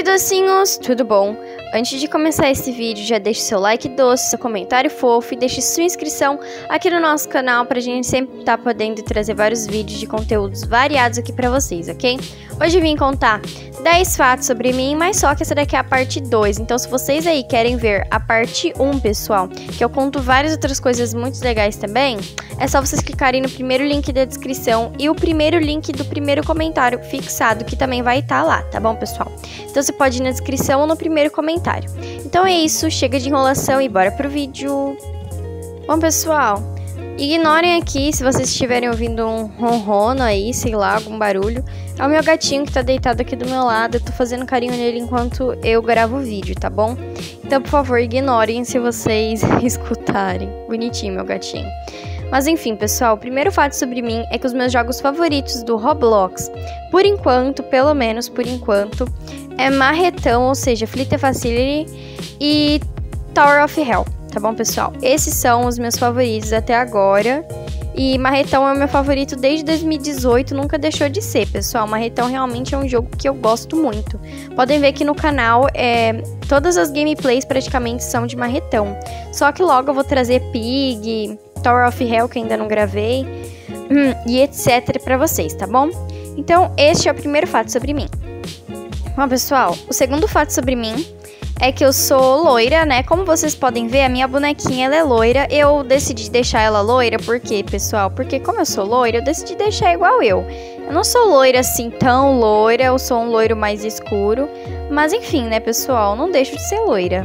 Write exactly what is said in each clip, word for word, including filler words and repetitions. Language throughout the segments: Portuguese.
Oi docinhos, tudo bom? Antes de começar esse vídeo, já deixe seu like doce, seu comentário fofo e deixe sua inscrição aqui no nosso canal pra gente sempre estar tá podendo trazer vários vídeos de conteúdos variados aqui pra vocês, ok? Hoje eu vim contar dez fatos sobre mim, mas só que essa daqui é a parte dois, então se vocês aí querem ver a parte um, pessoal, que eu conto várias outras coisas muito legais também, é só vocês clicarem no primeiro link da descrição e o primeiro link do primeiro comentário fixado, que também vai estar lá, tá bom, pessoal? Então você pode ir na descrição ou no primeiro comentário. Então é isso, chega de enrolação e bora pro vídeo. Bom, pessoal, ignorem aqui se vocês estiverem ouvindo um ronrono aí, sei lá, algum barulho. É o meu gatinho que tá deitado aqui do meu lado, eu tô fazendo carinho nele enquanto eu gravo o vídeo, tá bom? Então, por favor, ignorem se vocês escutarem. Bonitinho, meu gatinho. Mas enfim, pessoal, o primeiro fato sobre mim é que os meus jogos favoritos do Roblox, por enquanto, pelo menos por enquanto, é Marretão, ou seja, Flitter Facility e Tower of Hell, tá bom, pessoal? Esses são os meus favoritos até agora. E Marretão é o meu favorito desde dois mil e dezoito, nunca deixou de ser, pessoal. Marretão realmente é um jogo que eu gosto muito. Podem ver que no canal, é, todas as gameplays praticamente são de Marretão. Só que logo eu vou trazer Pig, Tower of Hell, que ainda não gravei, hum, e etcétera pra vocês, tá bom? Então, este é o primeiro fato sobre mim. Bom, pessoal, o segundo fato sobre mim é que eu sou loira, né? Como vocês podem ver, a minha bonequinha ela é loira. Eu decidi deixar ela loira, por quê, pessoal? Porque como eu sou loira, eu decidi deixar igual eu. Eu não sou loira assim, tão loira, eu sou um loiro mais escuro. Mas enfim, né, pessoal? Não deixo de ser loira.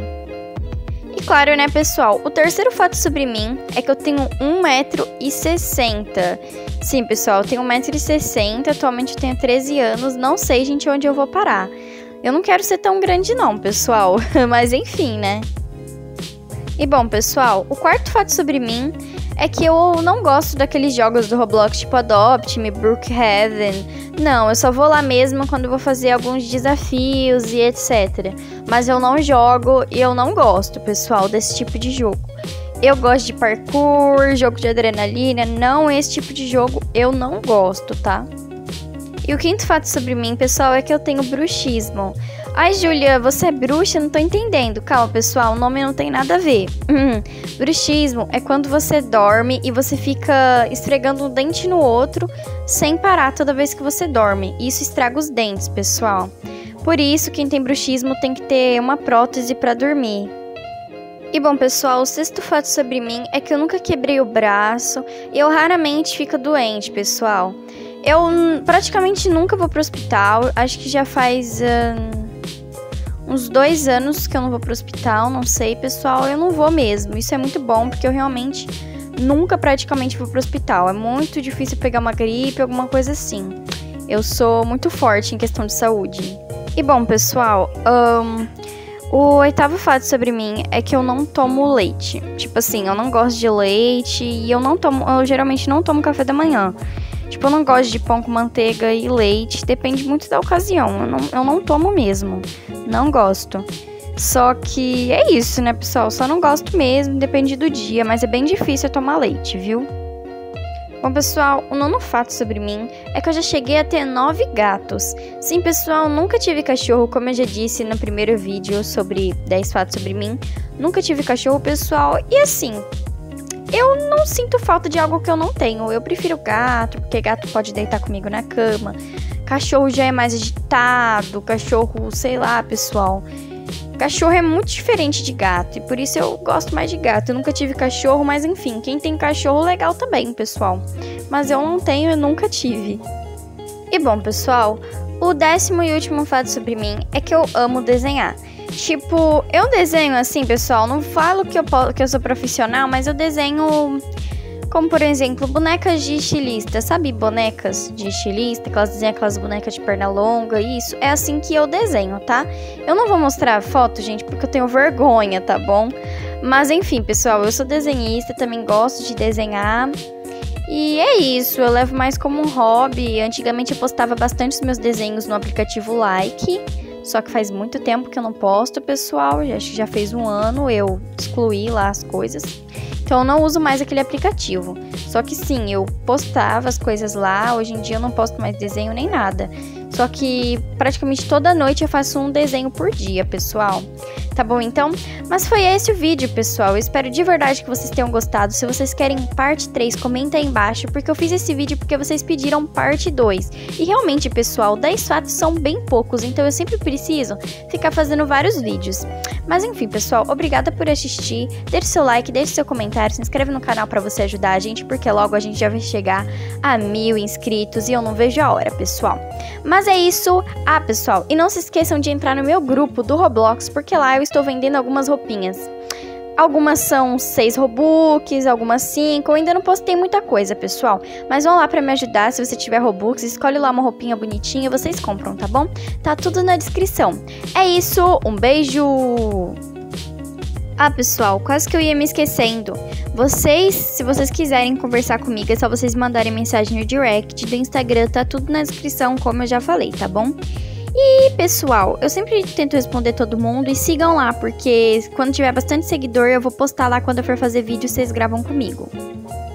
E claro, né, pessoal? O terceiro fato sobre mim é que eu tenho um metro e sessenta. Sim, pessoal, eu tenho um metro e sessenta, atualmente eu tenho treze anos. Não sei, gente, onde eu vou parar. Eu não quero ser tão grande não, pessoal, mas enfim, né? E bom, pessoal, o quarto fato sobre mim é que eu não gosto daqueles jogos do Roblox tipo Adopt Me, Brookhaven. Não, eu só vou lá mesmo quando eu vou fazer alguns desafios e etcétera. Mas eu não jogo e eu não gosto, pessoal, desse tipo de jogo. Eu gosto de parkour, jogo de adrenalina, não esse tipo de jogo eu não gosto, tá? E o quinto fato sobre mim, pessoal, é que eu tenho bruxismo. Ai, Júlia, você é bruxa? Não tô entendendo. Calma, pessoal, o nome não tem nada a ver. Hum, bruxismo é quando você dorme e você fica esfregando um dente no outro sem parar toda vez que você dorme. Isso estraga os dentes, pessoal. Por isso, quem tem bruxismo tem que ter uma prótese pra dormir. E bom, pessoal, o sexto fato sobre mim é que eu nunca quebrei o braço e eu raramente fico doente, pessoal. Eu praticamente nunca vou pro hospital, acho que já faz um, uns dois anos que eu não vou pro hospital, não sei, pessoal, eu não vou mesmo. Isso é muito bom, porque eu realmente nunca praticamente vou pro hospital. É muito difícil pegar uma gripe, alguma coisa assim. Eu sou muito forte em questão de saúde. E bom, pessoal, um, o oitavo fato sobre mim é que eu não tomo leite. Tipo assim, eu não gosto de leite e eu não tomo, eu geralmente não tomo café da manhã. Tipo, eu não gosto de pão com manteiga e leite, depende muito da ocasião, eu não, eu não tomo mesmo, não gosto. Só que é isso, né, pessoal, só não gosto mesmo, depende do dia, mas é bem difícil eu tomar leite, viu? Bom, pessoal, o nono fato sobre mim é que eu já cheguei a ter nove gatos. Sim, pessoal, nunca tive cachorro, como eu já disse no primeiro vídeo sobre dez fatos sobre mim. Nunca tive cachorro, pessoal, e assim, eu não sinto falta de algo que eu não tenho. Eu prefiro gato, porque gato pode deitar comigo na cama. Cachorro já é mais agitado, cachorro, sei lá, pessoal. Cachorro é muito diferente de gato, e por isso eu gosto mais de gato. Eu nunca tive cachorro, mas enfim, quem tem cachorro, legal também, pessoal. Mas eu não tenho, eu nunca tive. E bom, pessoal, o décimo e último fato sobre mim é que eu amo desenhar. Tipo, eu desenho assim, pessoal, não falo que eu, que eu sou profissional, mas eu desenho, como por exemplo, bonecas de estilista, sabe? Bonecas de estilista, que elas desenham aquelas bonecas de perna longa, isso. É assim que eu desenho, tá? Eu não vou mostrar foto, gente, porque eu tenho vergonha, tá bom? Mas enfim, pessoal, eu sou desenhista, também gosto de desenhar. E é isso, eu levo mais como um hobby. Antigamente eu postava bastante os meus desenhos no aplicativo Like. Só que faz muito tempo que eu não posto, pessoal. Acho que já fez um ano, eu excluí lá as coisas. Então eu não uso mais aquele aplicativo. Só que sim, eu postava as coisas lá. Hoje em dia eu não posto mais desenho nem nada. Só que praticamente toda noite eu faço um desenho por dia, pessoal. Tá bom, então? Mas foi esse o vídeo, pessoal. Eu espero de verdade que vocês tenham gostado. Se vocês querem parte três, comenta aí embaixo, porque eu fiz esse vídeo porque vocês pediram parte dois. E realmente, pessoal, dez fatos são bem poucos, então eu sempre preciso ficar fazendo vários vídeos. Mas enfim, pessoal, obrigada por assistir. Deixe seu like, deixe seu comentário, se inscreve no canal pra você ajudar a gente, porque logo a gente já vai chegar a mil inscritos e eu não vejo a hora, pessoal. Mas é isso. Ah, pessoal, e não se esqueçam de entrar no meu grupo do Roblox, porque lá eu estou vendendo algumas roupinhas. Algumas são seis Robux, algumas cinco. Eu ainda não postei muita coisa, pessoal. Mas vão lá pra me ajudar. Se você tiver Robux, escolhe lá uma roupinha bonitinha e vocês compram, tá bom? Tá tudo na descrição. É isso, um beijo! Ah, pessoal, quase que eu ia me esquecendo. Vocês, se vocês quiserem conversar comigo, é só vocês mandarem mensagem no direct do Instagram. Tá tudo na descrição, como eu já falei, tá bom? E, pessoal, eu sempre tento responder todo mundo e sigam lá, porque quando tiver bastante seguidor eu vou postar lá quando eu for fazer vídeo, vocês gravam comigo.